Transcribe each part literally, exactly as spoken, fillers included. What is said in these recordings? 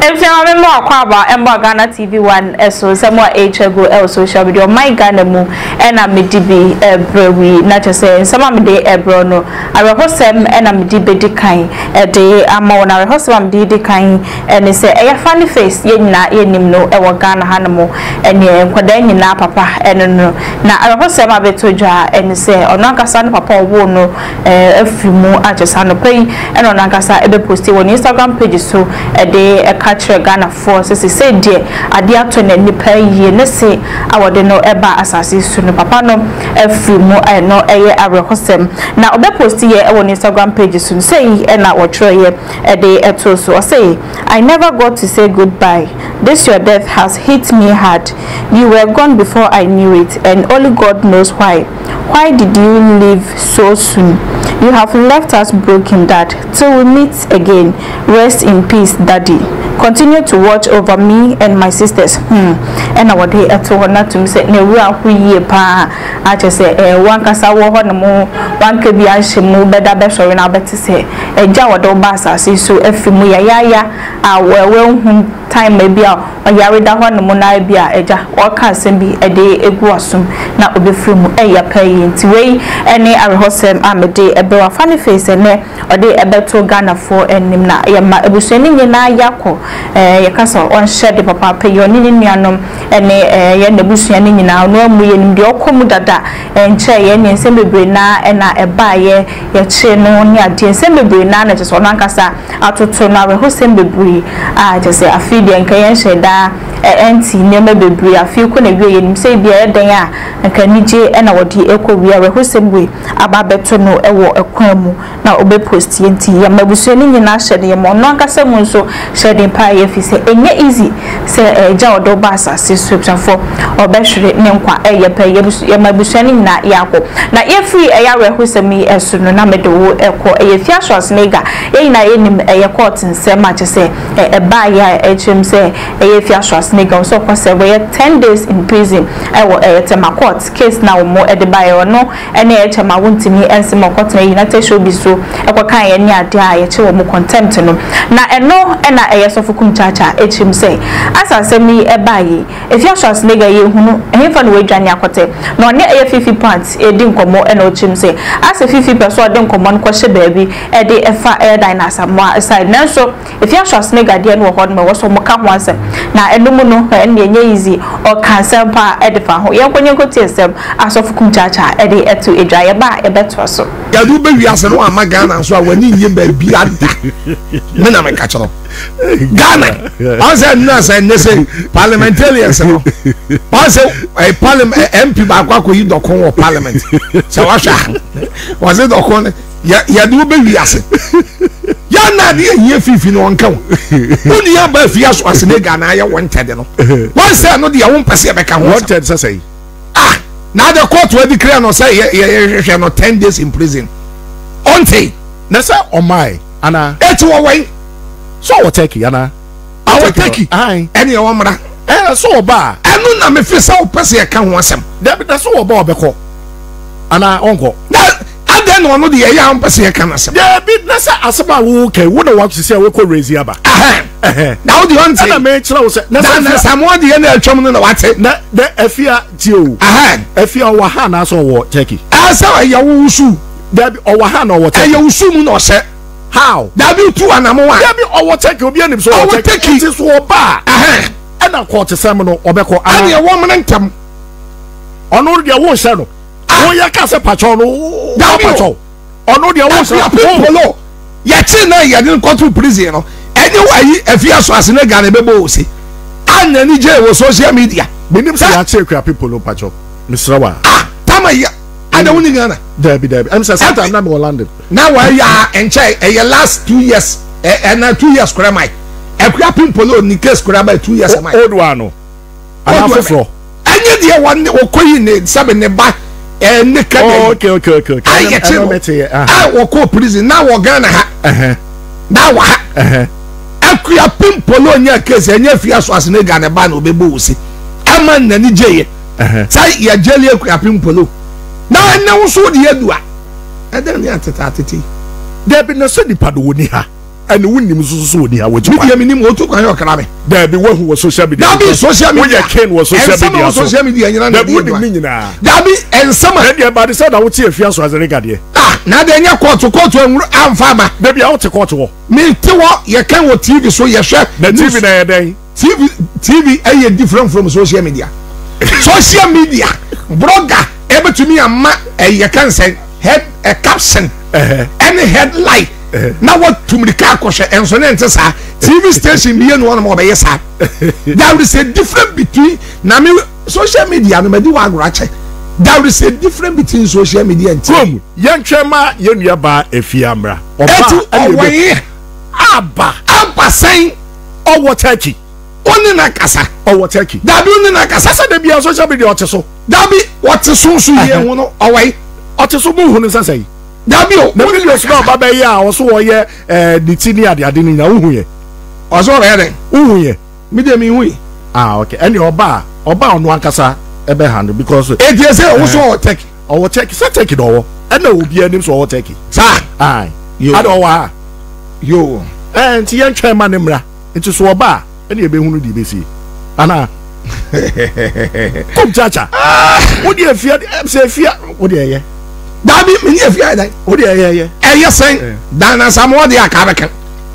If you are more about Emma Ghana T V one, so somewhere H go L social media, my Ghana mu, and I'm D B a brewy, not to say, some of the Ebrono. I rehearse them and I'm D B kind a day. I'm on a rehearsal, I'm D D kind, and they say, a funny face, ye na ye no, a Ghana Hanamo, and ye, Quadani na papa, and no. Now I rehearse them a bit to jar, and say, on Nankasa papa wono, a few more at just on the pay, and on Nankasa ever posted on Instagram pages so a day a catcher Ghana force as he said dear a dear to any pay ye let's say I would know eba assassin soon papa no a few more I know a year I rehearse them now be post here on Instagram pages soon say and I will try a day at so so I say I never got to say goodbye. This your death has hit me hard. You were gone before I knew it, and only God knows why. Why did you leave so soon? You have left us broken, Dad. Till we meet again. Rest in peace, Daddy. Continue to watch over me and my sisters. Hmm. And our day at all not to say ne we are we pa. I just say eh one kasa wo ho no one ke bi anhemu beda be sori na beti say e ja wodo basa so afimu ya ya ya a we hu time maybe a yare da ho no na bia eja o ka asem bi e de egu asum na obefiri mu e ya pay nti we ene arehosem amede ebe wa funny face ene o de ebeto Ghana for enim na ya ma ebuseni nyina yakọ eh yakasa on share papa pay yo ni nuanom ene eh ye nebusua ni nyina no amu ye nim de okomu dada enche ye ni nsem bebre na ena eba ye ye che no ni ade nsem bebre na na jeso nankasa atoto na arehosem bebre a jese afi de nka ye sheda enti nema bebre afi ko na wie ye nim sei bia eden a nka nije ena wodi ekọ wi arehosem we aba beto no ewo ekwan mu na obe post enti ya mabusua ni nyina shede ye mo no ankasa mu nso shede pa ye fi se enye easy se eja odo basa se subscription for obehwere ne nkwa eye pa ye mabusua ni nyina yakọ na ye free eya arehosem yi esu no na medo ekọ eye fi ACCROSS nega ye nyina ye nim eye court nsem a chese e ba ya echem se eye fi ACCROSS nega so ko se we ten days in prison ewo eye tema court case na wo mo e de ba ye no ene e chema wontimi ensem court na United Showbiz so ekọ kan ye ni ade a ye che wo mo contempt no na eno ena eye so Kumchacha echem se asasemi e ba ye e fi ACCROSS nega ye hunu e fa no we dwane akote na one eye fifty pounds e di nkomo ena ochem se ase fifty person de nkomo no ko hye baabi e de efa e dinosaur mo aside na so e fi ACCROSS nega de no ho no wo so mo ka ho ansem na eno mu no ene enye easy o cancel pa e de fa ho ye kwenye koti esem asofu Kumchacha e de eto edwaye ba e beto so ya du be wi ase no ama Ghana so a wani nye baabi ada me na me ka chero Ghana onse na say ne say parliamentarians no onse a parliament M P ba kwa ko yi dokon wo parliament so wa sha was it dokon ya ya du be wi ase ya na de ye fifi no onka wo uni ya ba fi ACCROSS ne Ghana ya wanted no one say no de ya won pese be ka ho wanted say ah now the court will declare no say you no ten days in prison until na say oh my ana et wo wen so what take ana I will take it ai any one mara eh so ba enu na me fi say o pese e ka ho asem da bi so ba obekọ ana onko na aden no no de ye ya pese e ka na asem da bi na say aseba wo ke wo na wa say we ko raise aba eh na wo de on say na me kira wo say na na samo de ye na atwom no na wate na the Afia tio aha Afia wa ha na so wo Turkey asa ya wo usu da bi o wa ha na wo Turkey ya usu mu na o se how da bi tu anamo wa da bi o wo Turkey obi anim so wo Turkey ti so ba aha na court sem no obekọ ani e wo mene ntam ono de wo hye no wo ya ka se pacho no da pacho ono de wo hye polo ya chi na ya din court prison no eni wa yi Afia ACCROSS ne Ghana bebo o se anya ni je wo social media benim se ya che kwa people no pacho misra wa ah tama ya ada woni Ghana da bi da bi am say sometime na me London na wa ya enche e last two years e na two years kora mai e kwa people ni case kora by two years mai old one no ana foforo anya de one okoyi ne sabe ne ba e ne ka oh okay okay okay I get ah wo ko prison na wo Ghana ha eh na wa ha eh akua pimpolo nya case anya fi ACCROSS ne Ghana ba na obebo wusi ama na ni jeye eh sai ya jeli akua pimpolo na na wo so de adua e dem ya tata tete there be no so nipa do ni ha and wouldn't so near what you mean what to your crime. There be one who was social media. That be social media. Ken was social media. Social media. That wouldn't mean that. That be and some of the body said I would see a fiasco as a regard. Ah, now then you court to court to am farmer. Maybe out to court. Me to what you can what T V so you share the T V day. T V T V are different from social media. Social media blogger able to me a ma a you can say head a caption any headline. Now what to me the car question and so then say T V station be one more by yes sir. There is a difference between now me social media no me do agro. There is a difference between social media and T V. Young Chema, young Yaba, Efiamra. Oba, Abba, Abba saying, oh, what Turkey? Only na kasa. Oh, what Turkey? That be only na kasa. Sasa de be on social media also. That be what is so so here, no, away. Oteso mu hunu sasa. That be o. Na me dey so baba ya, oso wo ye eh the tini ade ade ni na uhu ye. Oso re den. Uhu ye. Me dey me hu. Ah, okay. Any oba, oba onu ankasa ebe handle because e dey say wo so take. Owo take, say take it owo. E na obi anim so owo take. Sir. Ai. Ado wa. Yo. Eh nti ye ntwe ma ne mra. Nti so oba, e na ebe hunu di besi. Ana. Kumchacha. Wo di afia, em say afia, wo di eye. That be me afia dan. Wo di eye eye. Eh yes say. Dan na samo di akabeka.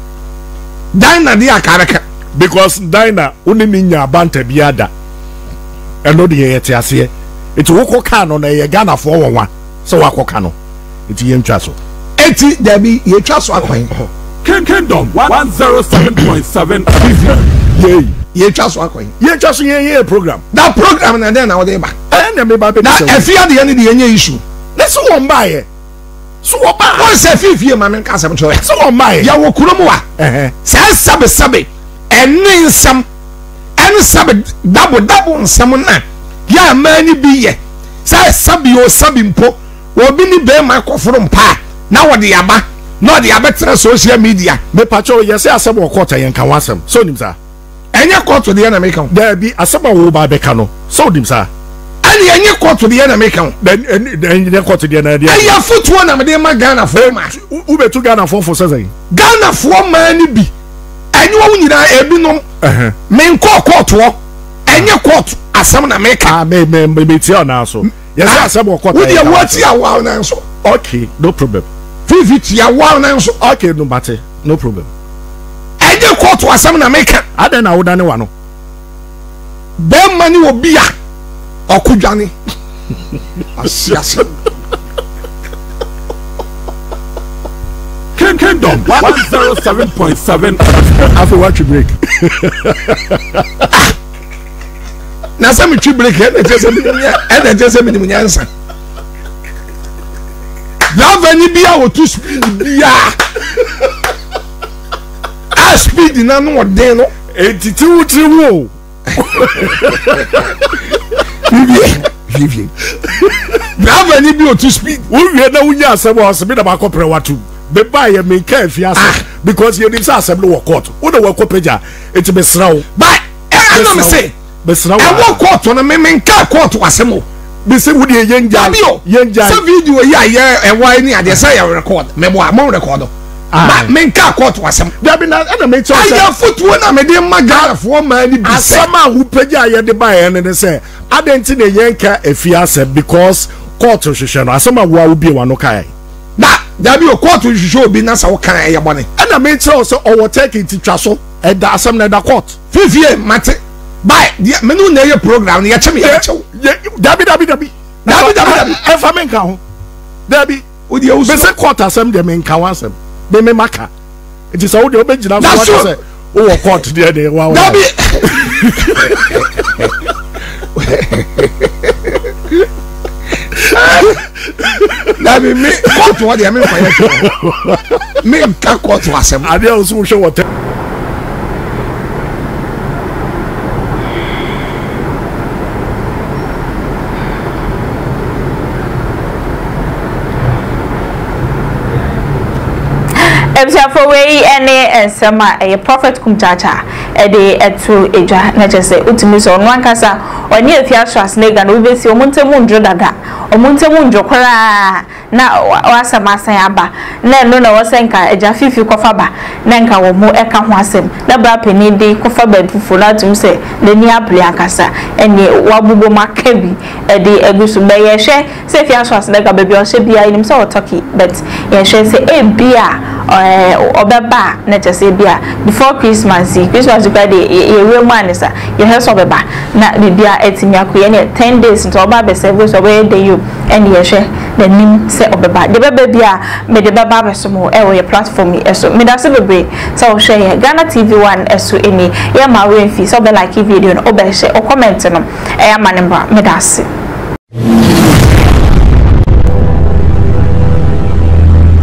Dan na di akabeka. Because dina uni ni nya banta biada. Eno di eye te ase. Enti wo koka no na ye Ghana fo wonwa. So wa koka no. Enti ye ntwa so. Enti there be ye twa so akwan. Ken Kingdom one oh seven point seven. Yey. Ye twa so akwan. Ye twa so ye ye program. That program na den na wo dey ba. Eh na me ba be. Na afia de ye dey nye issue. Let's go buy it. So what buy? One say fifty ma men kasem cho. So what buy? Ya wo kurom wa. Eh. Say sabe sabe. Eni nsam. Eni sabe double double nsam na. Ya mani bi ye. Say sabe o sabe mpo. Obi ni be ma koforo mpa. Na wo de yaba. Na de abetre social media. Me pacho ye say asem wo court yen kan wasem. So nim sa. Enya court de ye na me kan. There be asem wo ba be kan no. So nim sa. Ani enye court de ye na me kan. Then enye court de na dia. Aya footwo na me de ma Ghana for ma. U be tu Ghana for for say. Ghana for ma ni bi. Enye wo nyina ebinom. Eh. Me nko court wo. Enye court asem na me kan. Ah me me me ti na so. Yes asem wo court. Wo de what ya wa na so. Okay, no problem. fifty ya wa na so. Okay, no matter. No problem. Enye court asem na me kan. Aden na wo dane wa no. Be mani obi a okudwane. Asiase. Ken Kingdom one oh seven point seven. After what you break. Na say me twi break e na jese me e na jese me ni nyansa. Love any bia o to speed bia. A speed na no den no. eighty-two wo. Vivien, Vivien. Love any bia o to speed. Wo wie na wunya asem o asem na ba kopre watu. Be buy ye me ka afia because you nim say asem no court. Wo na wo kopeja it be srawo. But I know me say be srawo. I wo court no me me ka court asem o. Be say wo de yenja. Yenja. Some video ya ye e wa ni ade say ya record. Me bo am record. But me ka court asem. There be na na me tell say. Aya footwo na me de magara for ma ni bi say. Asem a wo peja ye de buy ye ne say adenti na yenka afia asem because court hwehwe no asem a wo a wo bi wa no kai. Na there be a court hwehwe obi na sa wo kan e bone. Na me tell say o wo take it twa so e da asem na da court. Fifie mate. Bye. Me no na ye program na ye cheme ye chew. Dabi dabi dabi. Dabi dabi dabi. E fa me nka ho. Dabi. O de uso. Be say court asem de me nka wasem. Be me maka. It is how de obegina for what say. O wo court de de wa wa. Dabi. Dabi me court what de me fa ye chew. Me nka court wasem. Ade o so hwe what. Ebsia for way any and summer a prophet Kumchacha a day at two Aja Nature Utimus on one casa or near Afia snake and we see Muntamunjo Daga or Muntamunjo Kora now was a Masayaba. Then no was Senka Aja Fifi Kofaba Nanka or more Eka Wasem the Brapini de Kofabed Fulatum say the near Pliacasa and the Wabubo Makebi a day a goose by a share say Fiaswas like a baby or she be himself talkie but yeah she say a beer or Baba Nature say beer before Christmas Christmas you got a real man is a your house of Baba not the beer at Yaku ten days into Baba service away the you and the share the name set of Baba the baby beer made the Baba some air platform so me that's a baby so share Ghana T V one as to any yeah my way fee so be like video and over share or comment on them I am a number me that's